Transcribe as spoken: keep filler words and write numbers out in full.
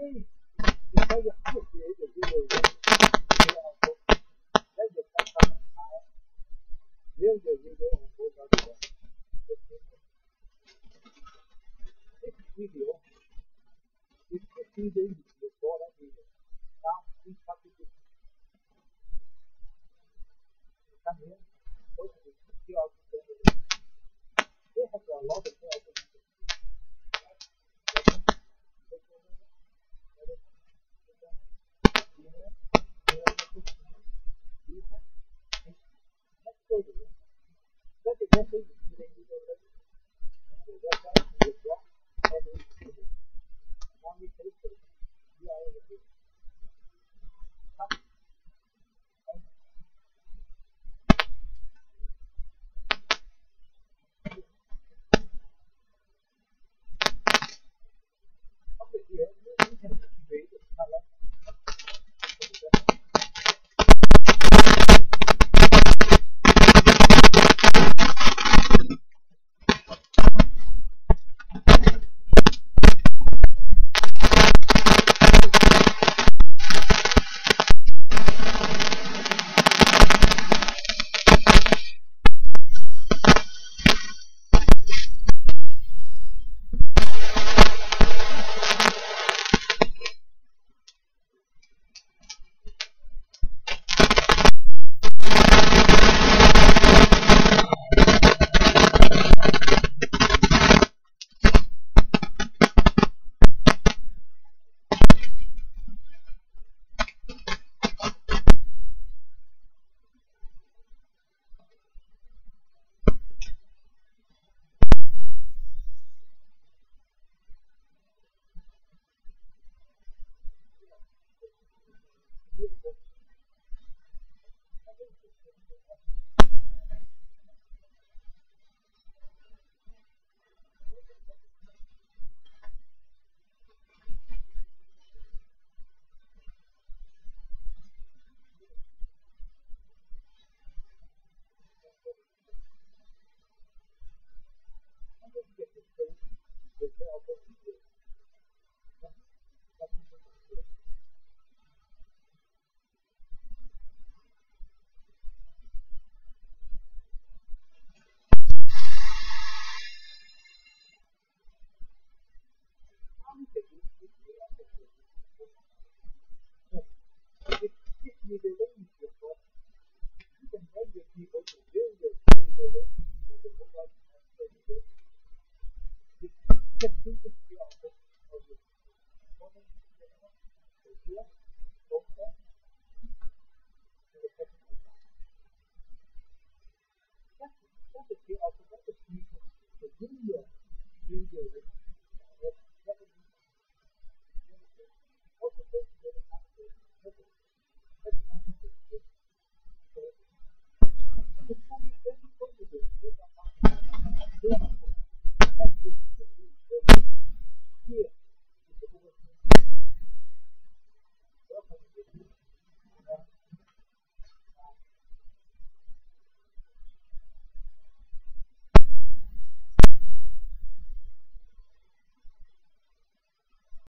你可以好奇的就有人这样说，那就看他们开，没有就有的我找这个，这一流，你这听着你就说了这个，啊，你他就是，你看没有，都是第二次的，这还是要老的第二次。